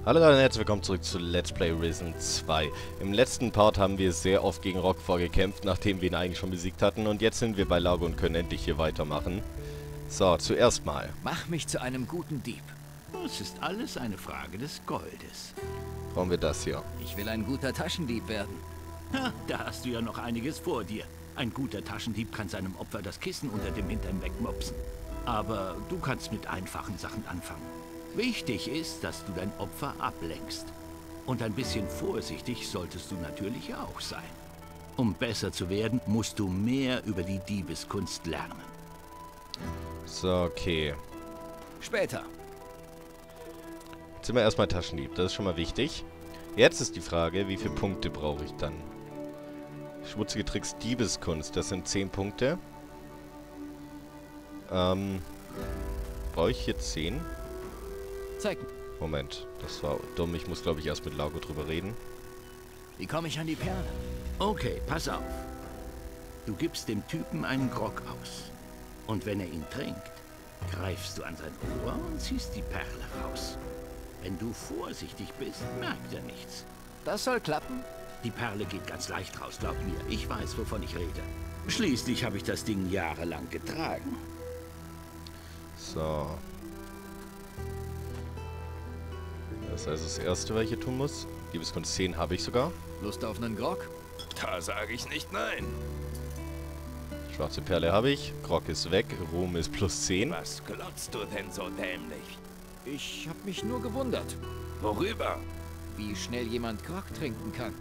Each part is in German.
Hallo und herzlich willkommen zurück zu Let's Play Risen 2. Im letzten Part haben wir sehr oft gegen Rock vorgekämpft, nachdem wir ihn eigentlich schon besiegt hatten. Und jetzt sind wir bei Largo und können endlich hier weitermachen. So, zuerst mal. Mach mich zu einem guten Dieb. Es ist alles eine Frage des Goldes. Brauchen wir das hier. Ich will ein guter Taschendieb werden. Ha, da hast du ja noch einiges vor dir. Ein guter Taschendieb kann seinem Opfer das Kissen unter dem Hintern wegmopsen. Aber du kannst mit einfachen Sachen anfangen. Wichtig ist, dass du dein Opfer ablenkst. Und ein bisschen vorsichtig solltest du natürlich auch sein. Um besser zu werden, musst du mehr über die Diebeskunst lernen. So, okay. Später. Jetzt sind wir erstmal Taschendieb, das ist schon mal wichtig. Jetzt ist die Frage, wie viele Punkte brauche ich dann? Schmutzige Tricks Diebeskunst, das sind 10 Punkte. Brauche ich hier 10? Zeig mir. Moment, das war dumm. Ich muss, glaube ich, erst mit Largo drüber reden. Wie komme ich an die Perle? Okay, pass auf. Du gibst dem Typen einen Grog aus. Und wenn er ihn trinkt, greifst du an sein Ohr und ziehst die Perle raus. Wenn du vorsichtig bist, merkt er nichts. Das soll klappen? Die Perle geht ganz leicht raus, glaub mir. Ich weiß, wovon ich rede. Schließlich habe ich das Ding jahrelang getragen. So. Das ist also das Erste, was ich hier tun muss. Diebeskunst 10 habe ich sogar. Lust auf einen Grog? Da sage ich nicht nein. Schwarze Perle habe ich. Grog ist weg. Ruhm ist plus 10. Was glotzt du denn so dämlich? Ich habe mich nur gewundert, Worüber? wie schnell jemand Grog trinken kann.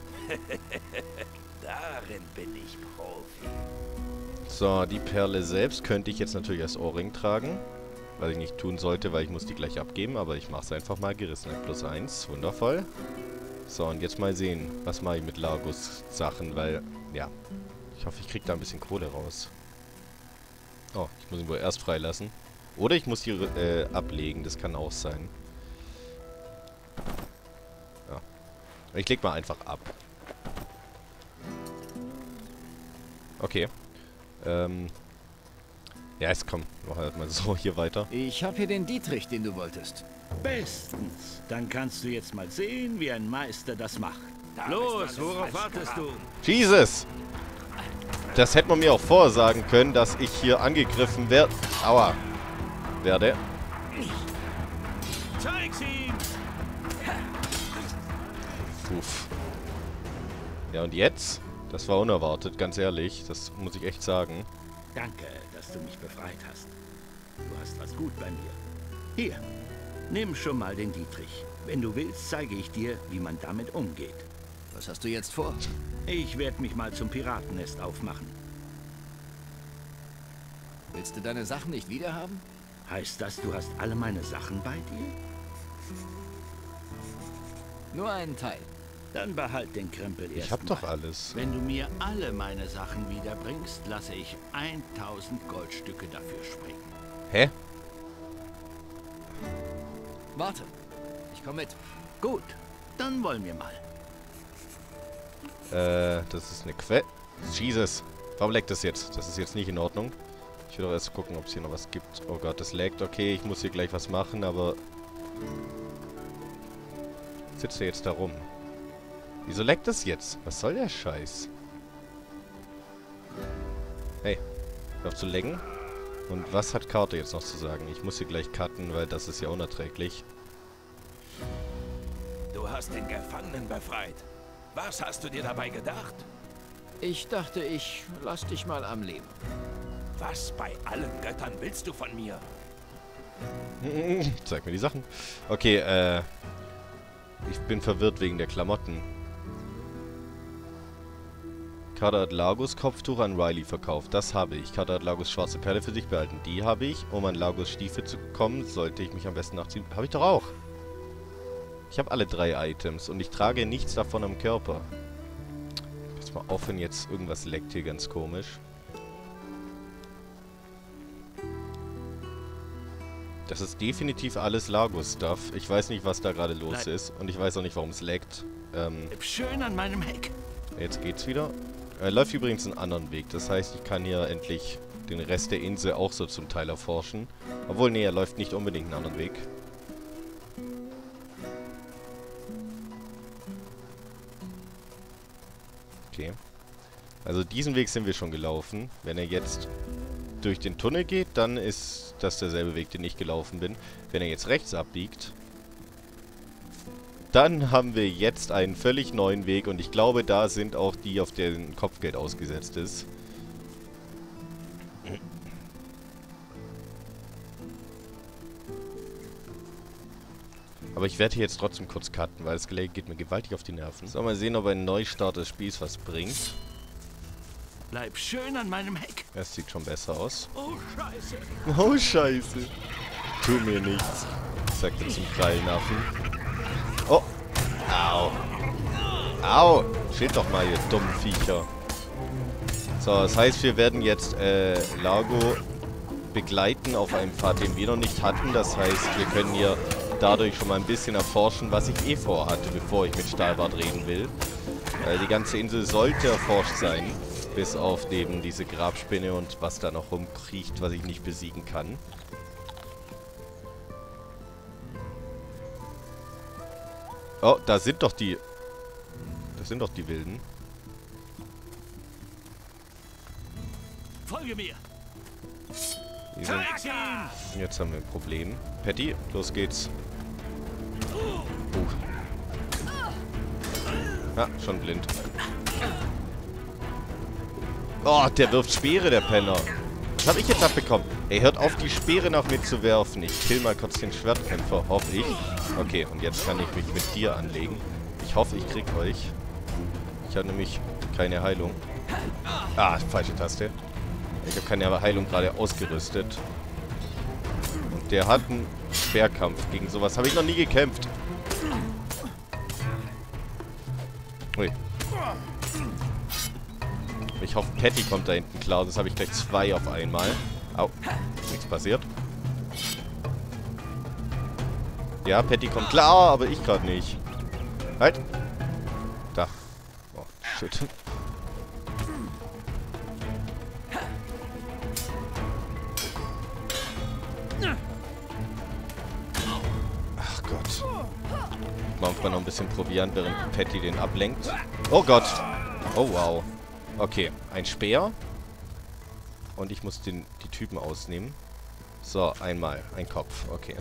Darin bin ich Profi. So, die Perle selbst könnte ich jetzt natürlich als Ohrring tragen. Was ich nicht tun sollte, weil ich muss die gleich abgeben. Aber ich mache es einfach mal. Gerissenheit plus 1. Wundervoll. So, und jetzt mal sehen, was mache ich mit Largos Sachen, weil, ja, ich hoffe, ich kriege da ein bisschen Kohle raus. Oh, ich muss ihn wohl erst freilassen. Oder ich muss die ablegen, das kann auch sein. Ja. Ich leg mal einfach ab. Okay. Ja, jetzt komm, mach halt mal so hier weiter. Ich habe hier den Dietrich, den du wolltest. Bestens. Dann kannst du jetzt mal sehen, wie ein Meister das macht. Da Los, bist du alles worauf falsch wartest du? Jesus! Das hätte man mir auch vorsagen können, dass ich hier angegriffen werde. Aua. Werde. Zeig's ihm! Uff. Ja, und jetzt? Das war unerwartet, ganz ehrlich. Das muss ich echt sagen. Danke, dass du mich befreit hast. Du hast was gut bei mir. Hier, nimm schon mal den Dietrich. Wenn du willst, zeige ich dir, wie man damit umgeht. Was hast du jetzt vor? Ich werde mich mal zum Piratennest aufmachen. Willst du deine Sachen nicht wiederhaben? Heißt das, du hast alle meine Sachen bei dir? Nur einen Teil. Dann behalt den Krempel erst Ich hab doch mal. alles. Wenn du mir alle meine Sachen wiederbringst, lasse ich 1000 Goldstücke dafür springen. Hä? Warte. Ich komme mit. Gut, dann wollen wir mal. Das ist eine Quelle. Jesus. Warum leckt das jetzt? Das ist jetzt nicht in Ordnung. Ich will doch erst gucken, ob es hier noch was gibt. Oh Gott, das leckt. Okay, ich muss hier gleich was machen, aber... Sitzt er jetzt da rum? Wieso leckt das jetzt? Was soll der Scheiß? Hey, hör auf zu lecken. Und was hat Karte jetzt noch zu sagen? Ich muss hier gleich cutten, weil das ist ja unerträglich. Du hast den Gefangenen befreit. Was hast du dir dabei gedacht? Ich dachte, ich lass dich mal am Leben. Was bei allen Göttern willst du von mir? Zeig mir die Sachen. Okay, ich bin verwirrt wegen der Klamotten. Kader hat Lagos Kopftuch an Riley verkauft. Das habe ich. Kader hat Lagos schwarze Perle für sich behalten. Die habe ich. Um an Lagos Stiefel zu kommen, sollte ich mich am besten nachziehen. Habe ich doch auch. Ich habe alle 3 Items und ich trage nichts davon am Körper. Jetzt mal aufhören, jetzt irgendwas leckt hier ganz komisch. Das ist definitiv alles Lagos-Stuff. Ich weiß nicht, was da gerade los ist. Und ich weiß auch nicht, warum es leckt. Schön an meinem Heck. Jetzt geht's wieder. Er läuft übrigens einen anderen Weg. Das heißt, ich kann hier endlich den Rest der Insel auch so zum Teil erforschen. Obwohl, nee, er läuft nicht unbedingt einen anderen Weg. Okay. Also diesen Weg sind wir schon gelaufen. Wenn er jetzt durch den Tunnel geht, dann ist das derselbe Weg, den ich gelaufen bin. Wenn er jetzt rechts abbiegt, dann haben wir jetzt einen völlig neuen Weg. Und ich glaube, da sind auch die, auf deren Kopfgeld ausgesetzt ist. Aber ich werde hier jetzt trotzdem kurz cutten, weil das Gelay geht mir gewaltig auf die Nerven. So, mal sehen, ob ein Neustart des Spiels was bringt. Bleib schön an meinem Heck. Das sieht schon besser aus. Oh, Scheiße. Oh, Scheiße. Tu mir nichts, sagt er zum Krallenaffen. Oh. Au. Au. Steht doch mal, ihr dummen Viecher. So, das heißt, wir werden jetzt Largo begleiten auf einem Pfad, den wir noch nicht hatten. Das heißt, wir können hier dadurch schon mal ein bisschen erforschen, was ich eh vorhatte, bevor ich mit Stahlbart reden will. Die ganze Insel sollte erforscht sein. Bis auf eben diese Grabspinne und was da noch rumkriecht, was ich nicht besiegen kann. Oh, da sind doch die... Das sind doch die Wilden. Folge mir. Die sind... Jetzt haben wir ein Problem. Patty, los geht's. Ja, schon blind. Oh, der wirft Speere, der Penner. Was habe ich jetzt abbekommen? Ey, hört auf, die Speere nach mir zu werfen. Ich kill mal kurz den Schwertkämpfer, hoffe ich. Okay, und jetzt kann ich mich mit dir anlegen. Ich hoffe, ich krieg euch. Ich habe nämlich keine Heilung. Ah, falsche Taste. Ich habe keine Heilung gerade ausgerüstet. Und der hat einen Schwerkampf. Gegen sowas habe ich noch nie gekämpft. Ui. Ich hoffe, Patty kommt da hinten klar. Das habe ich gleich 2 auf einmal. Au. Nichts passiert. Ja, Patty kommt klar, aber ich gerade nicht. Halt. Da. Oh, shit. Ach Gott. Machen wir noch ein bisschen Proviant, während Patty den ablenkt. Oh Gott. Oh wow. Okay, ein Speer. Und ich muss die Typen ausnehmen. So, einmal. Ein Kopf. Okay.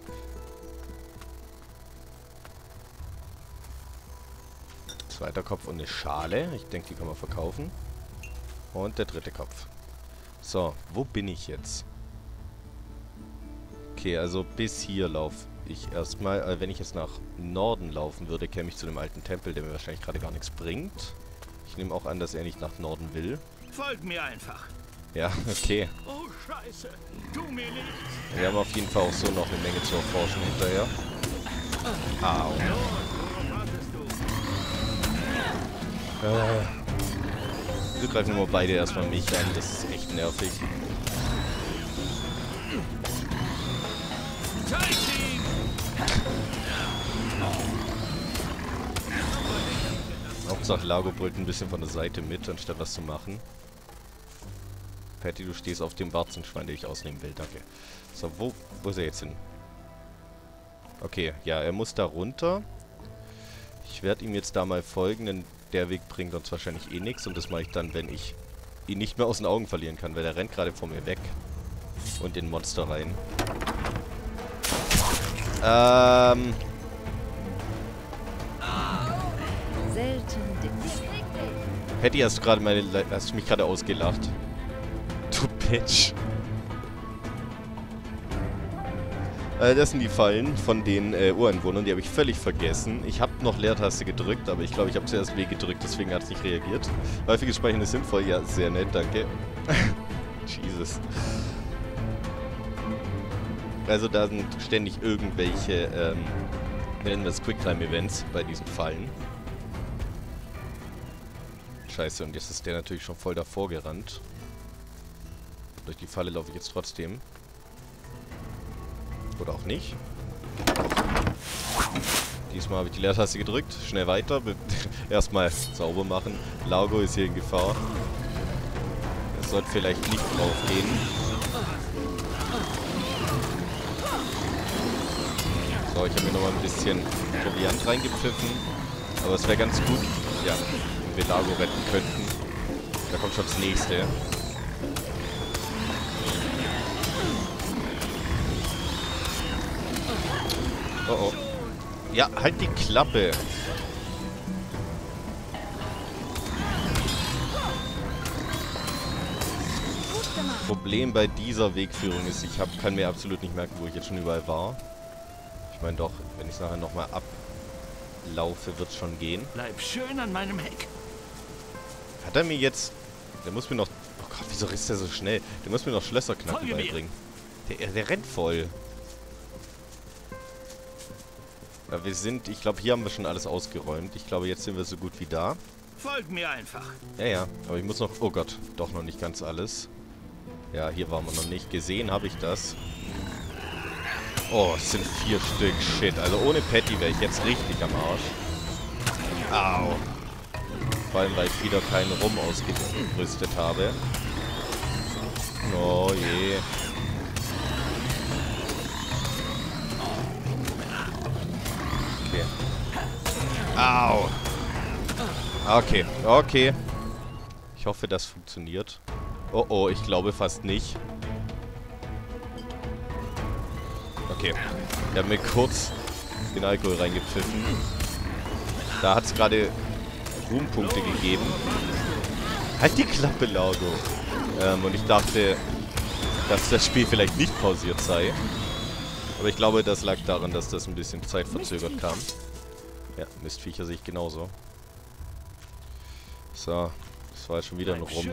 Zweiter Kopf und eine Schale. Ich denke, die kann man verkaufen. Und der dritte Kopf. So, wo bin ich jetzt? Okay, also bis hier laufe ich erstmal. Wenn ich jetzt nach Norden laufen würde, käme ich zu dem alten Tempel, der mir wahrscheinlich gerade gar nichts bringt. Ich nehme auch an, dass er nicht nach Norden will. Folg mir einfach. Ja, okay. Oh, Scheiße. Tu mir nichts. Wir haben auf jeden Fall auch so noch eine Menge zu erforschen hinterher. Au. Wir greifen immer beide erstmal mich an. Das ist echt nervig. Hauptsache Largo brüllt ein bisschen von der Seite mit, anstatt was zu machen. Patty, du stehst auf dem Warzenschwein, den ich ausnehmen will, danke. So, wo ist er jetzt hin? Okay, ja, er muss da runter. Ich werde ihm jetzt da mal folgen, denn der Weg bringt uns wahrscheinlich eh nichts. Und das mache ich dann, wenn ich ihn nicht mehr aus den Augen verlieren kann, weil er rennt gerade vor mir weg. Und in Monster rein. Patty, hast du mich gerade ausgelacht? Du Bitch. Das sind die Fallen von den Ureinwohnern, die habe ich völlig vergessen. Ich habe noch Leertaste gedrückt, aber ich glaube, ich habe zuerst W gedrückt, deswegen hat es nicht reagiert. Häufiges Speichern ist sinnvoll, ja, sehr nett, danke. Jesus. Also da sind ständig irgendwelche, nennen wir es Quicktime-Events bei diesen Fallen. Scheiße, und jetzt ist der natürlich schon voll davor gerannt. Durch die Falle laufe ich jetzt trotzdem. Oder auch nicht. Diesmal habe ich die Leertaste gedrückt. Schnell weiter. Erstmal sauber machen. Largo ist hier in Gefahr. Es sollte vielleicht nicht drauf gehen. So, ich habe mir nochmal ein bisschen Proviant reingepfiffen. Aber es wäre ganz gut. Ja, wie wir Lago retten könnten. Da kommt schon das nächste. Oh oh. Ja, halt die Klappe. Problem bei dieser Wegführung ist, kann mir absolut nicht merken, wo ich jetzt schon überall war. Ich meine doch, wenn ich es nachher nochmal ablaufe, wird es schon gehen. Bleib schön an meinem Heck. Hat er mir jetzt... Der muss mir noch... Oh Gott, wieso ist der so schnell? Der muss mir noch Schlösserknacken beibringen. Der rennt voll. Ja, wir sind... Ich glaube, hier haben wir schon alles ausgeräumt. Ich glaube, jetzt sind wir so gut wie da. Folg mir einfach. Ja, ja. Aber ich muss noch... Oh Gott, doch noch nicht ganz alles. Ja, hier waren wir noch nicht. Gesehen habe ich das. Oh, es sind 4 Stück. Shit. Also ohne Patty wäre ich jetzt richtig am Arsch. Au. Vor allem, weil ich wieder keinen Rum ausgerüstet habe. Oh je. Okay. Au. Okay, okay. Ich hoffe, das funktioniert. Oh oh, ich glaube fast nicht. Okay. Wir haben mir kurz den Alkohol reingepfiffen. Da hat es gerade Ruhmpunkte gegeben. Halt die Klappe, Lago. Und ich dachte, dass das Spiel vielleicht nicht pausiert sei. Aber ich glaube, das lag daran, dass das ein bisschen zeitverzögert kam. Ja, Mistviecher sehe ich genauso. So, das war jetzt schon wieder ein Rum.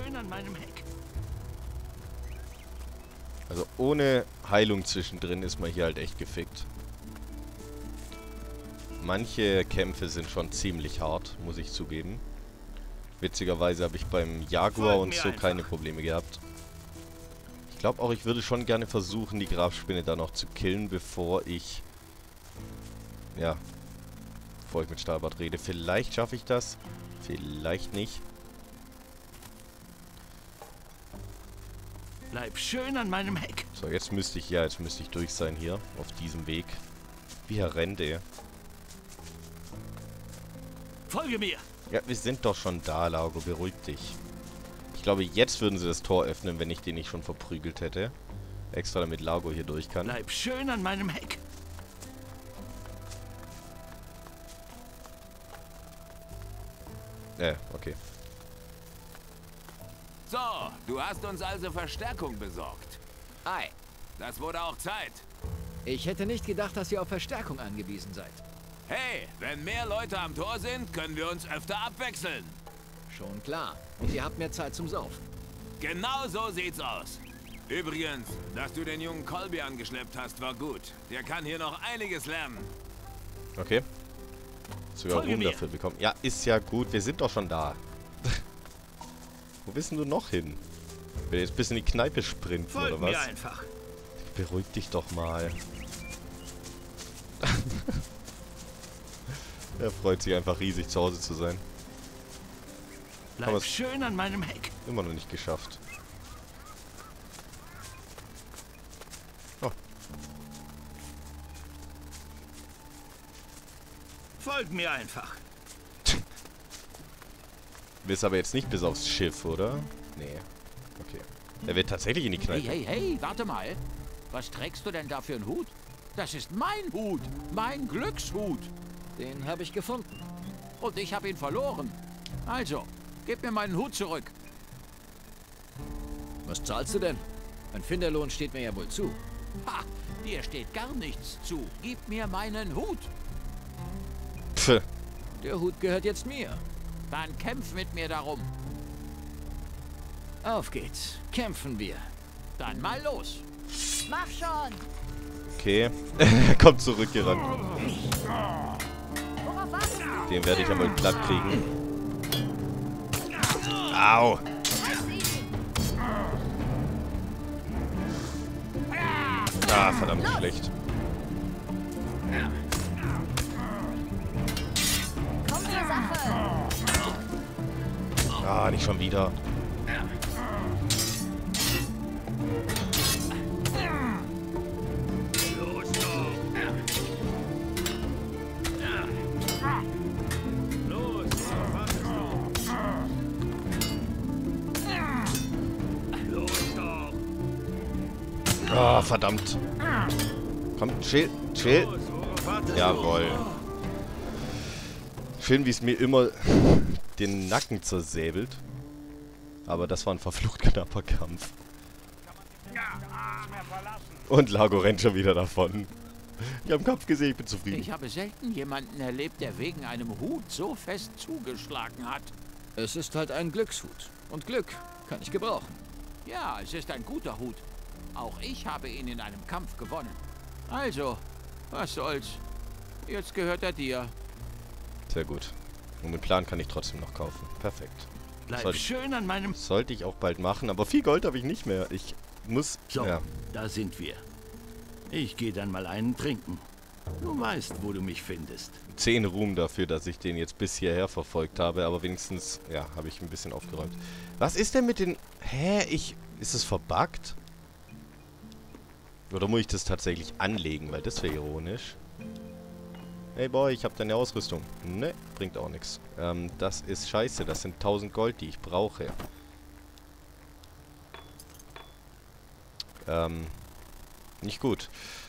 Also ohne Heilung zwischendrin ist man hier halt echt gefickt. Manche Kämpfe sind schon ziemlich hart, muss ich zugeben. Witzigerweise habe ich beim Jaguar und so keine Probleme gehabt. Ich glaube auch, ich würde schon gerne versuchen, die Grabspinne da noch zu killen, bevor ich... Ja, bevor ich mit Stahlbart rede. Vielleicht schaffe ich das, vielleicht nicht. Bleib schön an meinem Heck. So, jetzt müsste ich durch sein hier, auf diesem Weg. Wie er rennt, ey. Folge mir. Ja, wir sind doch schon da, Lago. Beruhig dich. Ich glaube, jetzt würden sie das Tor öffnen, wenn ich den nicht schon verprügelt hätte. Extra damit Lago hier durch kann. Bleib schön an meinem Heck. Okay. So, du hast uns also Verstärkung besorgt. Ei, Das wurde auch Zeit. ich hätte nicht gedacht, dass ihr auf Verstärkung angewiesen seid. Hey, wenn mehr Leute am Tor sind, können wir uns öfter abwechseln. Schon klar. Und ihr habt mehr Zeit zum Saufen. Genau so sieht's aus. Übrigens, dass du den jungen Colby angeschleppt hast, war gut. Der kann hier noch einiges lernen. Okay. Sogar Folge Ruhm mir. dafür bekommen. Ja, ist ja gut. Wir sind doch schon da. Wo bist denn du noch hin? Will jetzt bis in die Kneipe sprinten, Folg oder mir was? einfach. Beruhig dich doch mal. Er freut sich einfach riesig, zu Hause zu sein. Aber Bleib es- schön an meinem Heck. Immer noch nicht geschafft. Oh, Folg mir einfach. willst aber jetzt nicht bis aufs Schiff, oder? Nee. Okay. Er wird tatsächlich in die Hey, Kneipe. hey, hey, warte mal. Was trägst du denn da für einen Hut? Das ist mein Hut. Mein Glückshut. Den habe ich gefunden. Und ich habe ihn verloren. Also, gib mir meinen Hut zurück. Was zahlst du denn? Ein Finderlohn steht mir ja wohl zu. Ha, dir steht gar nichts zu. Gib mir meinen Hut. Pff. Der Hut gehört jetzt mir. Dann kämpf mit mir darum. Auf geht's. Kämpfen wir. Dann mal los. Mach schon! Okay. Er kommt zurückgerannt. Worauf wartest du? Den werde ich einmal platt kriegen. Au! Ah, verdammt schlecht. Komm zur Sache! Ah, nicht schon wieder. Ah, verdammt. Komm, chill, chill. Jawohl. Schön, wie es mir immer den Nacken zersäbelt. Aber das war ein verflucht knapper Kampf. Und Lago rennt schon wieder davon. Ich habe einen Kampf gesehen, ich bin zufrieden. Ich habe selten jemanden erlebt, der wegen einem Hut so fest zugeschlagen hat. Es ist halt ein Glückshut. Und Glück kann ich gebrauchen. Ja, es ist ein guter Hut. Auch ich habe ihn in einem Kampf gewonnen. Also, was soll's. Jetzt gehört er dir. Sehr gut. Und den Plan kann ich trotzdem noch kaufen. Perfekt. Bleib schön an meinem... Sollte ich auch bald machen, aber viel Gold habe ich nicht mehr. Ich muss... So, ja. da sind wir. Ich gehe dann mal einen trinken. Du weißt, wo du mich findest. 10 Ruhm dafür, dass ich den jetzt bis hierher verfolgt habe, aber wenigstens, ja, habe ich ein bisschen aufgeräumt. Was ist denn mit den... Hä? Ist es verbuggt? Oder muss ich das tatsächlich anlegen, weil das wäre ironisch. Hey Boy, ich habe deine Ausrüstung. Ne, bringt auch nichts. Das ist scheiße, das sind 1000 Gold, die ich brauche. Nicht gut.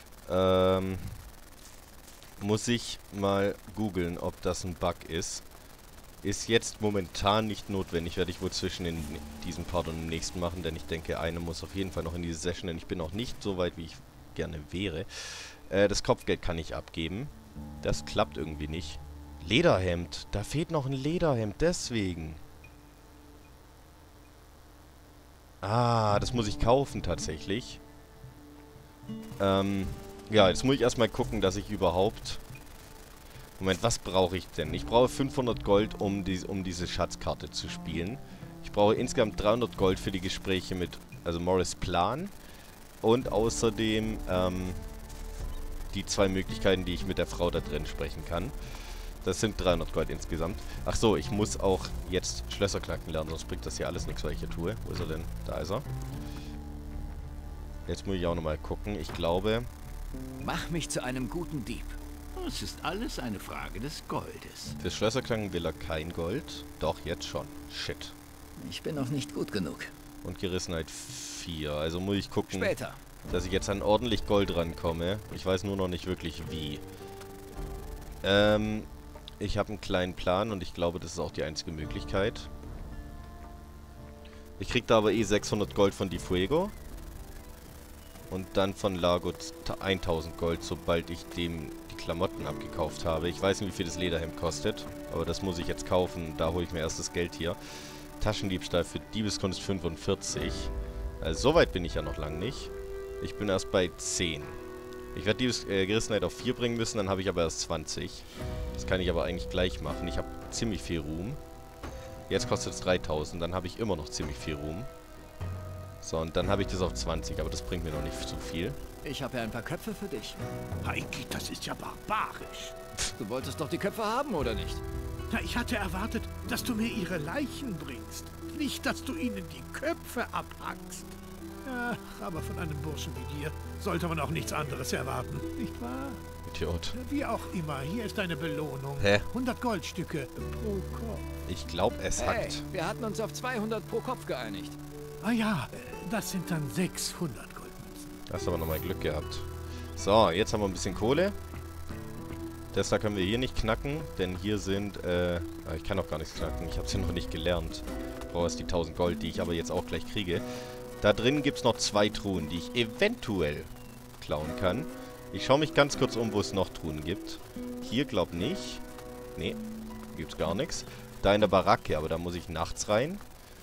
Muss ich mal googeln, ob das ein Bug ist. Ist jetzt momentan nicht notwendig. Werde ich wohl zwischen diesem Part und dem nächsten machen, denn ich denke, eine muss auf jeden Fall noch in diese Session, denn ich bin noch nicht so weit, wie ich gerne wäre. Das Kopfgeld kann ich abgeben. Das klappt irgendwie nicht. Lederhemd. Da fehlt noch ein Lederhemd, deswegen. Ah, das muss ich kaufen tatsächlich. Ja, jetzt muss ich erstmal gucken, dass ich überhaupt... Moment, was brauche ich denn? Ich brauche 500 Gold, um diese Schatzkarte zu spielen. Ich brauche insgesamt 300 Gold für die Gespräche mit, also Morris Plan. Und außerdem, die 2 Möglichkeiten, die ich mit der Frau da drin sprechen kann. Das sind 300 Gold insgesamt. Ach so, ich muss auch jetzt Schlösser knacken lernen, sonst bringt das hier alles nichts, was ich hier tue. Wo ist er denn? Da ist er. Jetzt muss ich auch nochmal gucken. Ich glaube... Mach mich zu einem guten Dieb. Es ist alles eine Frage des Goldes. Für Schlösserknacken will er kein Gold. Doch, jetzt schon. Shit. Ich bin noch nicht gut genug. Und Gerissenheit 4. Also muss ich gucken, Später. dass ich jetzt an ordentlich Gold rankomme. Ich weiß nur noch nicht wirklich wie. Ich habe einen kleinen Plan und ich glaube, das ist auch die einzige Möglichkeit. Ich krieg da aber eh 600 Gold von Di Fuego. Und dann von Lago 1000 Gold, sobald ich dem die Klamotten abgekauft habe. Ich weiß nicht, wie viel das Lederhemd kostet, aber das muss ich jetzt kaufen. Da hole ich mir erst das Geld hier. Taschendiebstahl für Diebeskunst 45. Also so weit bin ich ja noch lang nicht. Ich bin erst bei 10. Ich werde Gerissenheit auf 4 bringen müssen, dann habe ich aber erst 20. Das kann ich aber eigentlich gleich machen. Ich habe ziemlich viel Ruhm. Jetzt kostet es 3000, dann habe ich immer noch ziemlich viel Ruhm. So, und dann habe ich das auf 20, aber das bringt mir noch nicht so viel. Ich habe ja ein paar Köpfe für dich. Heike, das ist ja barbarisch. Du wolltest doch die Köpfe haben, oder nicht? Na, ich hatte erwartet, dass du mir ihre Leichen bringst. Nicht, dass du ihnen die Köpfe abhackst. Ja, aber von einem Burschen wie dir sollte man auch nichts anderes erwarten, nicht wahr? Idiot. Wie auch immer, hier ist deine Belohnung. Hä? 100 Goldstücke pro Kopf. Ich glaube, es Hey, hackt. wir hatten uns auf 200 pro Kopf geeinigt. Ah ja, das sind dann 600 Goldmünzen. Hast aber nochmal Glück gehabt. So, jetzt haben wir ein bisschen Kohle. Das da können wir hier nicht knacken, denn hier sind, ich kann auch gar nichts knacken. Ich habe es ja noch nicht gelernt. Ich brauche erst die 1000 Gold, die ich aber jetzt auch gleich kriege. Da drin gibt es noch 2 Truhen, die ich eventuell klauen kann. Ich schaue mich ganz kurz um, wo es noch Truhen gibt. Hier glaub nicht. Nee, gibt's gar nichts. Da in der Baracke, aber da muss ich nachts rein.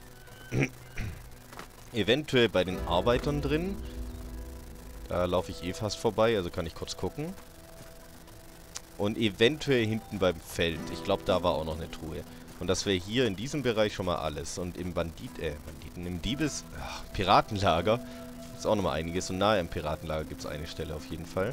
Eventuell bei den Arbeitern drin. Da laufe ich eh fast vorbei, also kann ich kurz gucken. Und eventuell hinten beim Feld. Ich glaube, da war auch noch eine Truhe. Und das wäre hier in diesem Bereich schon mal alles. Und im im Piratenlager ist auch noch mal einiges. Und nahe im Piratenlager gibt es eine Stelle auf jeden Fall.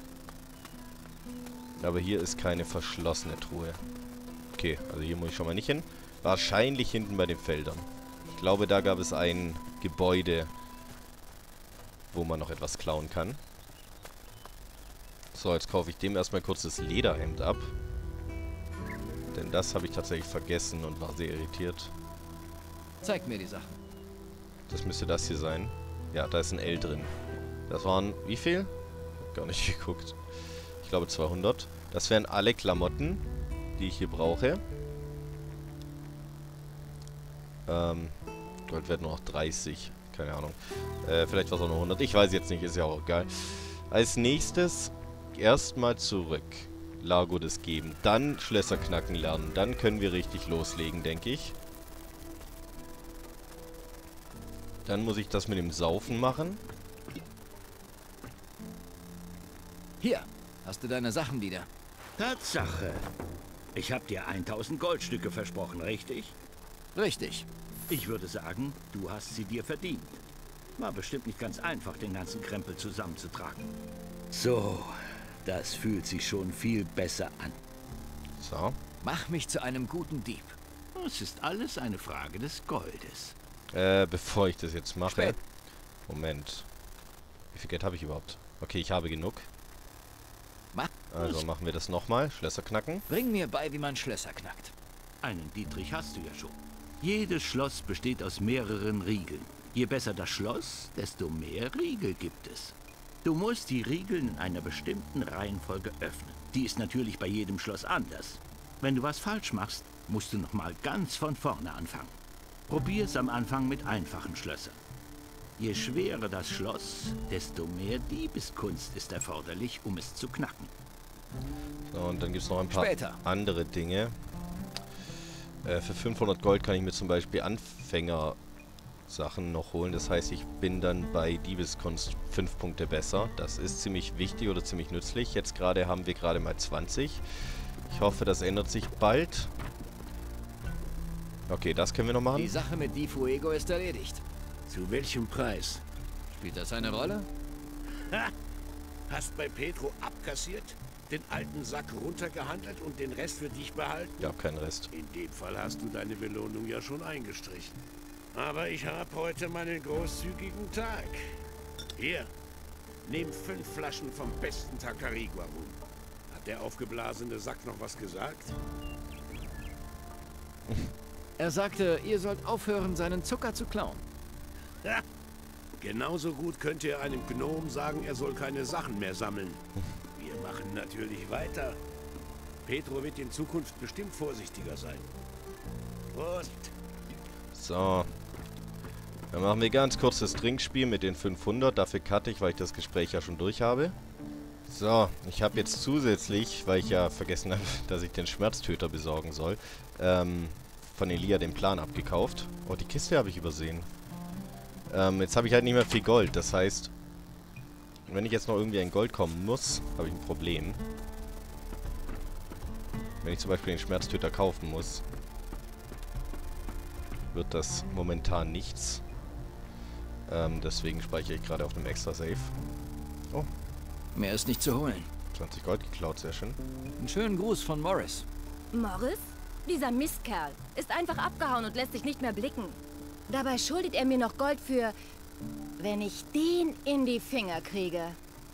Aber hier ist keine verschlossene Truhe. Okay, also hier muss ich schon mal nicht hin. Wahrscheinlich hinten bei den Feldern. Ich glaube, da gab es ein Gebäude, wo man noch etwas klauen kann. So, jetzt kaufe ich dem erstmal kurz das Lederhemd ab. Denn das habe ich tatsächlich vergessen und war sehr irritiert. Zeig mir die Sachen. Das müsste das hier sein. Ja, da ist ein L drin. Das waren, wie viel? Gar nicht geguckt. Ich glaube 200. Das wären alle Klamotten, die ich hier brauche. Gold wird nur noch 30. Keine Ahnung. Vielleicht war es auch noch 100. Ich weiß jetzt nicht, ist ja auch egal. Als nächstes erstmal zurück. Lago des Geben. Dann Schlösser knacken lernen. Dann können wir richtig loslegen, denke ich. Dann muss ich das mit dem Saufen machen. Hier, hast du deine Sachen wieder. Tatsache. Ich habe dir 1000 Goldstücke versprochen, richtig? Richtig. Ich würde sagen, du hast sie dir verdient. War bestimmt nicht ganz einfach, den ganzen Krempel zusammenzutragen. So, das fühlt sich schon viel besser an. So. Mach mich zu einem guten Dieb. Es ist alles eine Frage des Goldes. Bevor ich das jetzt mache... Spät. Moment. Wie viel Geld habe ich überhaupt? Okay, ich habe genug. Also machen wir das nochmal. Schlösser knacken. Bring mir bei, wie man Schlösser knackt. Einen Dietrich hast du ja schon. Jedes Schloss besteht aus mehreren Riegeln. Je besser das Schloss, desto mehr Riegel gibt es. Du musst die Riegel in einer bestimmten Reihenfolge öffnen. Die ist natürlich bei jedem Schloss anders. Wenn du was falsch machst, musst du nochmal ganz von vorne anfangen. Probier's am Anfang mit einfachen Schlössern. Je schwerer das Schloss, desto mehr Diebeskunst ist erforderlich, um es zu knacken. So, und dann gibt es noch ein paar Später. andere Dinge. Für 500 Gold kann ich mir zum Beispiel Anfängersachen noch holen. Das heißt, ich bin dann bei Diebeskunst 5 Punkte besser. Das ist ziemlich wichtig oder ziemlich nützlich. Jetzt gerade haben wir gerade mal 20. Ich hoffe, das ändert sich bald. Okay, das können wir noch Die machen. Sache mit Di Fuego ist erledigt. Zu welchem Preis? Spielt das eine Rolle? Ha! Hast bei Pedro abkassiert, den alten Sack runtergehandelt und den Rest für dich behalten? Ich habe keinen Rest. In dem Fall hast du deine Belohnung ja schon eingestrichen. Aber ich habe heute meinen großzügigen Tag. Hier, nimm 5 Flaschen vom besten Tacarigua Rum. Hat der aufgeblasene Sack noch was gesagt? Er sagte, ihr sollt aufhören, seinen Zucker zu klauen. Ha! Genauso gut könnte er einem Gnom sagen, er soll keine Sachen mehr sammeln. Wir machen natürlich weiter. Pedro wird in Zukunft bestimmt vorsichtiger sein. Prost! So. Dann machen wir ganz kurz das Trinkspiel mit den 500. Dafür cutte ich, weil ich das Gespräch ja schon durch habe. So, ich habe jetzt zusätzlich, weil ich ja vergessen habe, dass ich den Schmerztöter besorgen soll, von Elia den Plan abgekauft. Oh, die Kiste habe ich übersehen. Jetzt habe ich halt nicht mehr viel Gold. Das heißt, wenn ich jetzt noch irgendwie an Gold kommen muss, habe ich ein Problem. Wenn ich zum Beispiel den Schmerztöter kaufen muss, wird das momentan nichts. Deswegen speichere ich gerade auf einem extra Safe. Oh, Mehr ist nicht zu holen. 20 Gold geklaut, sehr schön. Einen schönen Gruß von Morris. Morris? Dieser Mistkerl ist einfach abgehauen und lässt sich nicht mehr blicken. Dabei schuldet er mir noch Gold für... wenn ich den in die Finger kriege.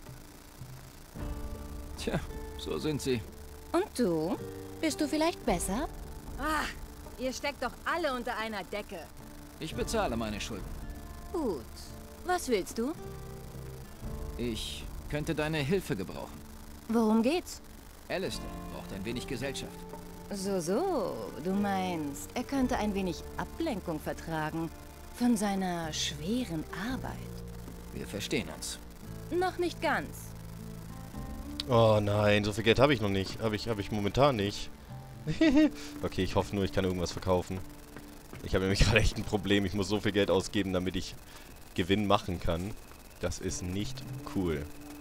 Tja, so sind sie. Und du? Bist du vielleicht besser? Ah, ihr steckt doch alle unter einer Decke. Ich bezahle meine Schulden. Gut. Was willst du? Ich könnte deine Hilfe gebrauchen. Worum geht's? Alistair braucht ein wenig Gesellschaft. So. Du meinst, er könnte ein wenig Ablenkung vertragen von seiner schweren Arbeit. Wir verstehen uns. Noch nicht ganz. Oh nein, so viel Geld habe ich noch nicht. Habe ich momentan nicht. Okay, ich hoffe nur, ich kann irgendwas verkaufen. Ich habe nämlich gerade echt ein Problem. Ich muss so viel Geld ausgeben, damit ich Gewinn machen kann. Das ist nicht cool.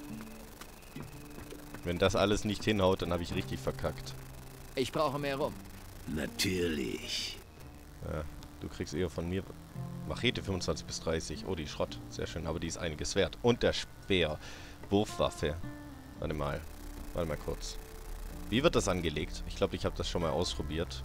Wenn das alles nicht hinhaut, dann habe ich richtig verkackt. Ich brauche mehr Rum. Natürlich. Ja, du kriegst eher von mir... Machete 25 bis 30. Oh, die Schrott. Sehr schön, aber die ist einiges wert. Und der Speer. Wurfwaffe. Warte mal kurz. Wie wird das angelegt? Ich glaube, ich habe das schon mal ausprobiert.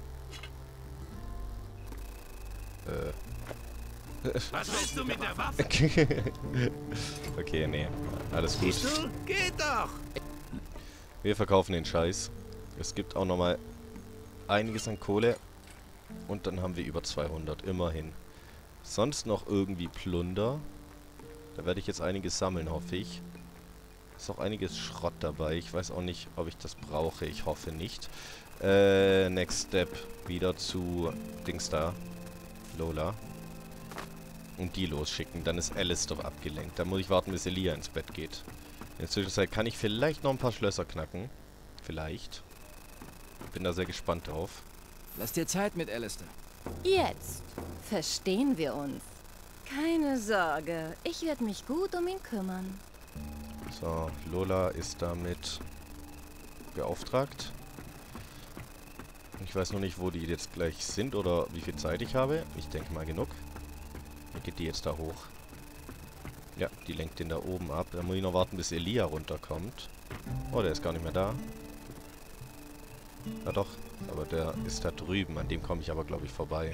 Was willst du mit der Waffe? Okay, nee. Alles gut. Siehst du? Geht doch! Wir verkaufen den Scheiß. Es gibt auch nochmal einiges an Kohle. Und dann haben wir über 200. Immerhin. Sonst noch irgendwie Plunder. Da werde ich jetzt einiges sammeln, hoffe ich. Ist auch einiges Schrott dabei. Ich weiß auch nicht, ob ich das brauche. Ich hoffe nicht. Next Step. Wieder zu Dings da. Lola. Und die losschicken. Dann ist Alistair abgelenkt. Dann muss ich warten, bis Elia ins Bett geht. In der Zwischenzeit kann ich vielleicht noch ein paar Schlösser knacken. Vielleicht. Bin da sehr gespannt drauf. Lass dir Zeit mit Alistair. Jetzt verstehen wir uns. Keine Sorge, ich werde mich gut um ihn kümmern. So, Lola ist damit beauftragt. Ich weiß noch nicht, wo die jetzt gleich sind oder wie viel Zeit ich habe. Ich denke mal genug. Dann geht die jetzt da hoch. Ja, die lenkt den da oben ab. Dann muss ich noch warten, bis Elia runterkommt. Oh, der ist gar nicht mehr da. Ja doch, aber der ist da drüben. An dem komme ich aber, glaube ich, vorbei.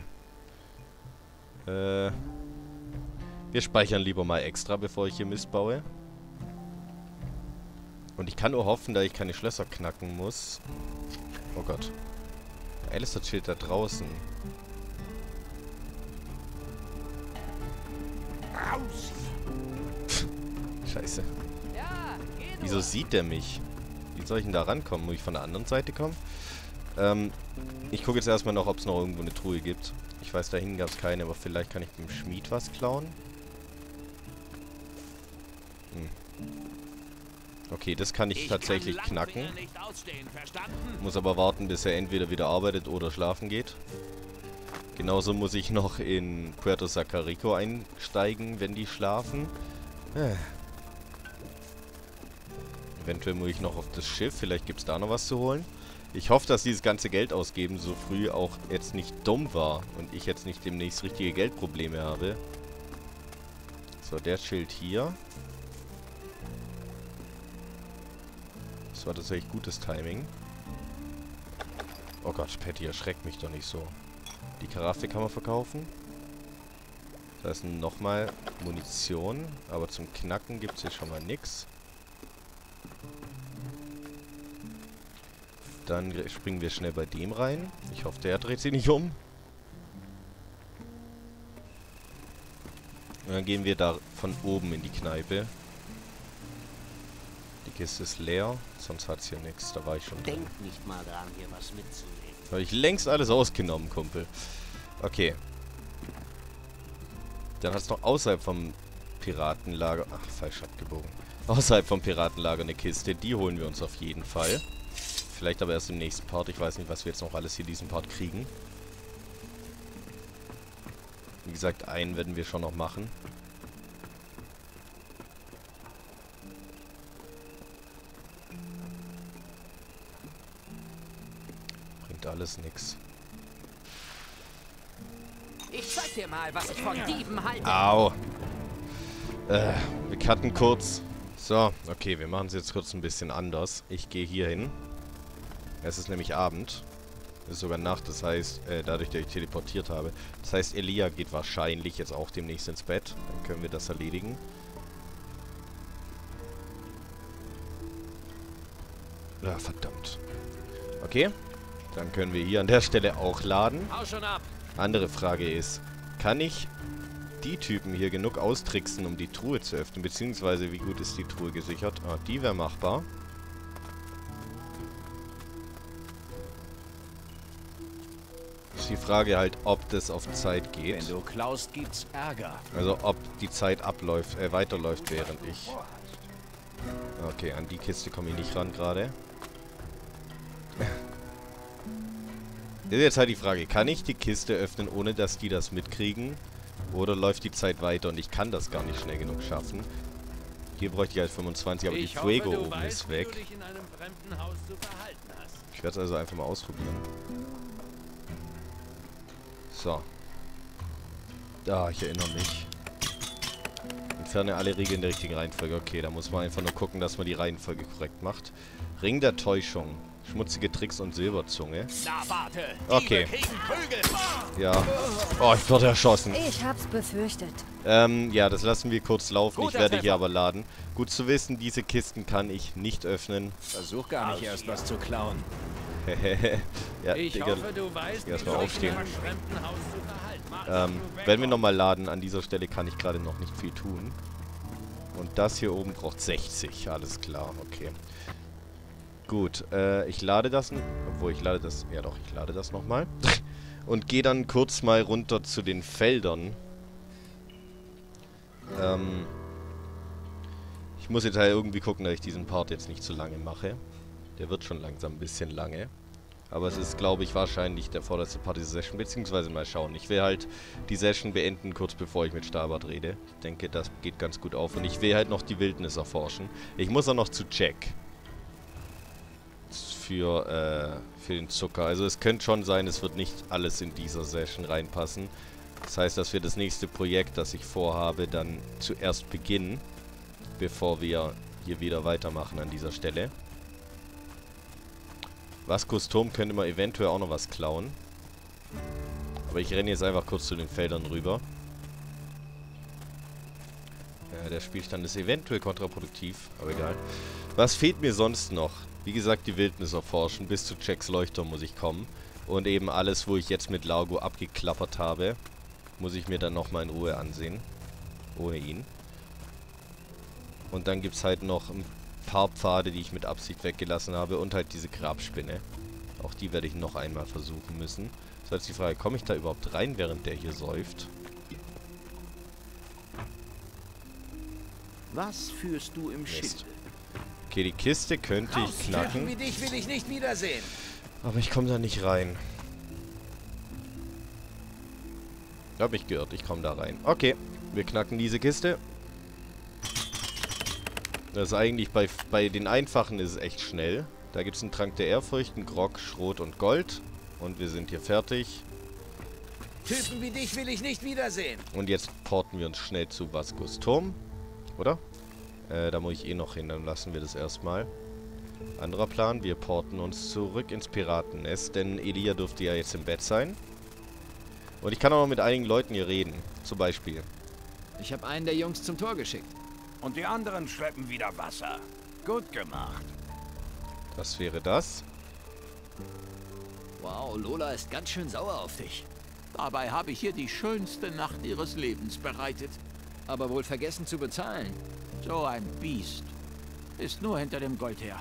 Wir speichern lieber mal extra, bevor ich hier Mist baue. Und ich kann nur hoffen, da ich keine Schlösser knacken muss. Oh Gott. Alistair chillt da draußen. Scheiße. Wieso sieht der mich? Wie soll ich denn da rankommen? Muss ich von der anderen Seite kommen? Ich gucke jetzt erstmal noch, ob es noch irgendwo eine Truhe gibt. Ich weiß, da hinten gab es keine, aber vielleicht kann ich beim Schmied was klauen. Okay, das kann ich tatsächlich knacken. Muss aber warten, bis er entweder wieder arbeitet oder schlafen geht. Genauso muss ich noch in Puerto Sacarico einsteigen, wenn die schlafen. Eventuell muss ich noch auf das Schiff. Vielleicht gibt es da noch was zu holen. Ich hoffe, dass dieses ganze Geld ausgeben so früh auch jetzt nicht dumm war. Und ich jetzt nicht demnächst richtige Geldprobleme habe. So, der chillt hier. Das war tatsächlich gutes Timing. Oh Gott, Patty, erschreckt mich doch nicht so. Die Karaffe kann man verkaufen. Da ist nochmal Munition. Aber zum Knacken gibt es hier schon mal nichts. Dann springen wir schnell bei dem rein. Ich hoffe, der dreht sich nicht um. Und dann gehen wir da von oben in die Kneipe. Die Kiste ist leer, sonst hat es hier nichts. Da war ich schon drin. Denk nicht mal dran, hier was mitzunehmen. Habe ich längst alles ausgenommen, Kumpel. Okay. Dann hat es noch außerhalb vom Piratenlager... Ach, falsch abgebogen. Außerhalb vom Piratenlager eine Kiste. Die holen wir uns auf jeden Fall. Vielleicht aber erst im nächsten Part. Ich weiß nicht, was wir jetzt noch alles hier in diesem Part kriegen. Wie gesagt, einen werden wir schon noch machen. Bringt alles nix. Ich zeig dir mal, was ich von Dieben halte. Au. Wir cutten kurz. So, okay, wir machen es jetzt kurz ein bisschen anders. Ich gehe hier hin. Es ist nämlich Abend. Es ist sogar Nacht, das heißt, dadurch, dass ich teleportiert habe. Das heißt, Elia geht wahrscheinlich jetzt auch demnächst ins Bett. Dann können wir das erledigen. Ja, verdammt. Okay, dann können wir hier an der Stelle auch laden. Hau schon ab. Andere Frage ist, kann ich die Typen hier genug austricksen, um die Truhe zu öffnen? Beziehungsweise, wie gut ist die Truhe gesichert? Ah, die wäre machbar. Ist die Frage halt, ob das auf Zeit geht. Wenn du klaust, gibt's Ärger. Also, ob die Zeit abläuft, weiterläuft, während ich... Okay, an die Kiste komme ich nicht ran gerade. Ist jetzt halt die Frage, kann ich die Kiste öffnen, ohne dass die das mitkriegen? Oder läuft die Zeit weiter und ich kann das gar nicht schnell genug schaffen? Hier bräuchte ich halt 25, aber die Fuego oben ist weg. Ich werde es also einfach mal ausprobieren. So. Da, ich erinnere mich. Entferne alle Regeln in der richtigen Reihenfolge. Okay, da muss man einfach nur gucken, dass man die Reihenfolge korrekt macht. Ring der Täuschung. Schmutzige Tricks und Silberzunge. Na, warte. Okay. Ja. Oh, ich wurde erschossen. Ich hab's befürchtet. Ja, das lassen wir kurz laufen. Ich werde hier aber laden. Gut zu wissen, diese Kisten kann ich nicht öffnen. Versuch gar nicht erst was zu klauen. Ja, Ich Digga, hoffe, du weißt, erstmal aufstehen. Fremdenhaus zu verhalten. Werden wir nochmal laden. An dieser Stelle kann ich gerade noch nicht viel tun. Und das hier oben braucht 60. Alles klar, okay. Gut, ich lade das... Obwohl, ich lade das... Ja doch, ich lade das nochmal. Und gehe dann kurz mal runter zu den Feldern. Ich muss jetzt halt irgendwie gucken, dass ich diesen Part jetzt nicht zu lange mache. Der wird schon langsam ein bisschen lange. Aber es ist, glaube ich, wahrscheinlich der vorderste Part dieser Session. Beziehungsweise mal schauen. Ich will halt die Session beenden, kurz bevor ich mit Starbart rede. Ich denke, das geht ganz gut auf. Und ich will halt noch die Wildnis erforschen. Ich muss auch noch zu Jack. Für den Zucker. Also es könnte schon sein, es wird nicht alles in dieser Session reinpassen. Das heißt, dass wir das nächste Projekt, das ich vorhabe, dann zuerst beginnen, bevor wir hier wieder weitermachen an dieser Stelle. Vaskos Turm könnte man eventuell auch noch was klauen. Aber ich renne jetzt einfach kurz zu den Feldern rüber. Ja, der Spielstand ist eventuell kontraproduktiv, aber egal. Was fehlt mir sonst noch? Wie gesagt, die Wildnis erforschen. Bis zu Jacks Leuchtturm muss ich kommen. Und eben alles, wo ich jetzt mit Largo abgeklappert habe, muss ich mir dann nochmal in Ruhe ansehen. Ohne ihn. Und dann gibt es halt noch ein paar Pfade, die ich mit Absicht weggelassen habe. Und halt diese Grabspinne. Auch die werde ich noch einmal versuchen müssen. Das ist jetzt die Frage, komme ich da überhaupt rein, während der hier säuft? Was führst du im Schild? Okay, die Kiste könnte ich knacken. Wie dich will ich nicht wiedersehen. Aber ich komme da nicht rein. Ich habe mich geirrt, ich komme da rein. Okay, wir knacken diese Kiste. Das ist eigentlich bei den einfachen ist es echt schnell. Da gibt es einen Trank der Ehrfurcht, einen Grog, Schrot und Gold. Und wir sind hier fertig. Typen wie dich will ich nicht wiedersehen. Und jetzt porten wir uns schnell zu Vaskos Turm. Oder? Da muss ich eh noch hin, dann lassen wir das erstmal. Anderer Plan, wir porten uns zurück ins Piratennest, denn Elia dürfte ja jetzt im Bett sein. Und ich kann auch noch mit einigen Leuten hier reden. Zum Beispiel. Ich habe einen der Jungs zum Tor geschickt. Und die anderen schleppen wieder Wasser. Gut gemacht. Was wäre das? Wow, Lola ist ganz schön sauer auf dich. Dabei habe ich ihr die schönste Nacht ihres Lebens bereitet. Aber wohl vergessen zu bezahlen. So ein Biest. Ist nur hinter dem Gold her.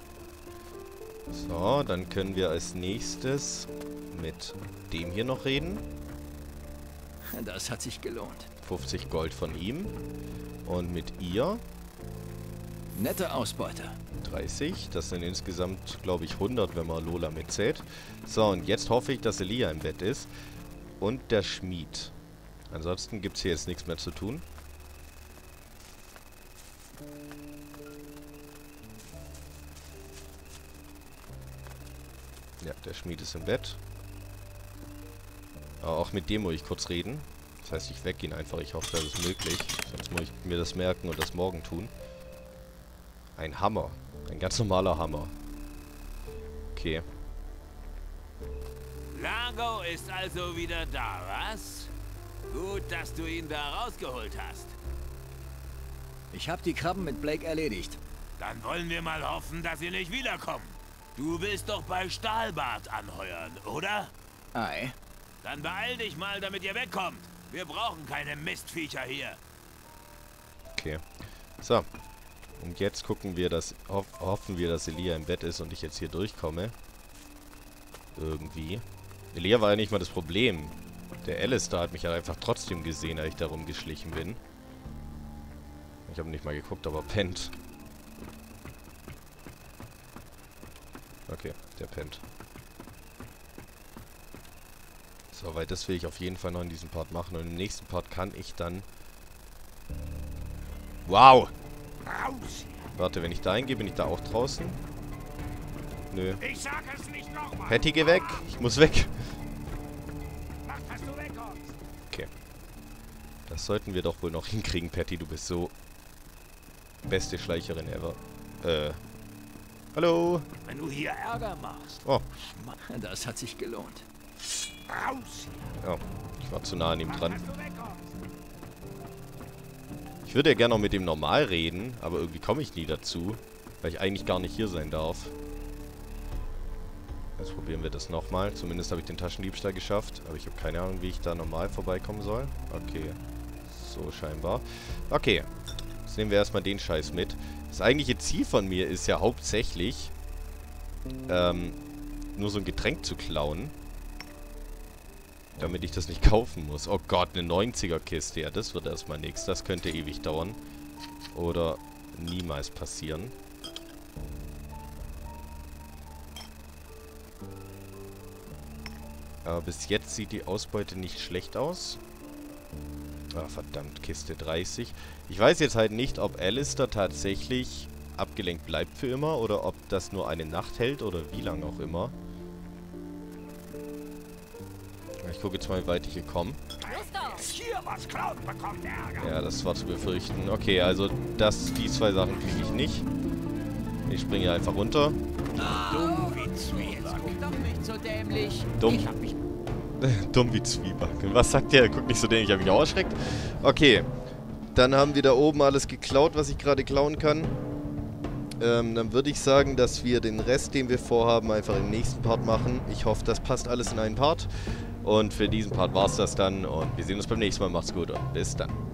So, dann können wir als nächstes mit dem hier noch reden. Das hat sich gelohnt. 50 Gold von ihm. Und mit ihr Nette Ausbeute. 30. Das sind insgesamt, glaube ich, 100, wenn man Lola mitzählt. So, und jetzt hoffe ich, dass Elia im Bett ist. Und der Schmied. Ansonsten gibt es hier jetzt nichts mehr zu tun. Ja, der Schmied ist im Bett. Aber auch mit dem muss ich kurz reden. Das heißt, ich wecke ihn einfach. Ich hoffe, das ist möglich. Sonst muss ich mir das merken und das morgen tun. Ein Hammer. Ein ganz normaler Hammer. Okay. Largo ist also wieder da, was? Gut, dass du ihn da rausgeholt hast. Ich habe die Krabben mit Blake erledigt. Dann wollen wir mal hoffen, dass sie nicht wiederkommen. Du willst doch bei Stahlbart anheuern, oder? Ei. Dann beeil dich mal, damit ihr wegkommt. Wir brauchen keine Mistviecher hier. Okay. So. Und jetzt gucken wir, hoffen wir, dass Elia im Bett ist und ich jetzt hier durchkomme. Irgendwie. Elia war ja nicht mal das Problem. Der Alistair hat mich ja einfach trotzdem gesehen, als ich da rumgeschlichen bin. Ich habe nicht mal geguckt, aber pennt. Okay, der pennt. So, weil das will ich auf jeden Fall noch in diesem Part machen. Und im nächsten Part kann ich dann... Wow! Warte, wenn ich da hingehe, bin ich da auch draußen? Nö. Ich sag es nicht nochmal. Patty, geh weg! Ich muss weg! Mach, dass du wegkommst. Okay. Das sollten wir doch wohl noch hinkriegen, Patty. Du bist so... beste Schleicherin ever. Hallo? Wenn du hier Ärger machst. Oh. Das hat sich gelohnt. Raus. Ja, ich war zu nah an ihm Mach, dran. dass du wegkommst. Ich würde ja gerne noch mit dem normal reden, aber irgendwie komme ich nie dazu, weil ich eigentlich gar nicht hier sein darf. Jetzt probieren wir das nochmal. Zumindest habe ich den Taschendiebstahl geschafft, aber ich habe keine Ahnung, wie ich da normal vorbeikommen soll. Okay, so scheinbar. Okay, Jetzt nehmen wir erstmal den Scheiß mit. Das eigentliche Ziel von mir ist ja hauptsächlich, nur so ein Getränk zu klauen. Damit ich das nicht kaufen muss. Oh Gott, eine 90er-Kiste. Ja, das wird erstmal nichts. Das könnte ewig dauern. Oder niemals passieren. Aber bis jetzt sieht die Ausbeute nicht schlecht aus. Ah, verdammt, Kiste 30. Ich weiß jetzt halt nicht, ob Alistair tatsächlich abgelenkt bleibt für immer oder ob das nur eine Nacht hält oder wie lange auch immer. Ich gucke jetzt mal, wie weit ich hier komme. Ja, das war zu befürchten. Okay, also die zwei Sachen kriege ich nicht. Ich springe einfach runter. Dumm wie Zwieback. Doch nicht so dämlich. Dumm. Ich hab mich... Dumm wie Zwieback. Was sagt der? Guck nicht so dämlich, ich habe mich auch erschreckt. Okay. Dann haben wir da oben alles geklaut, was ich gerade klauen kann. Dann würde ich sagen, dass wir den Rest, den wir vorhaben, einfach im nächsten Part machen. Ich hoffe, das passt alles in einen Part. Und für diesen Part war es das dann. Und wir sehen uns beim nächsten Mal. Macht's gut und bis dann.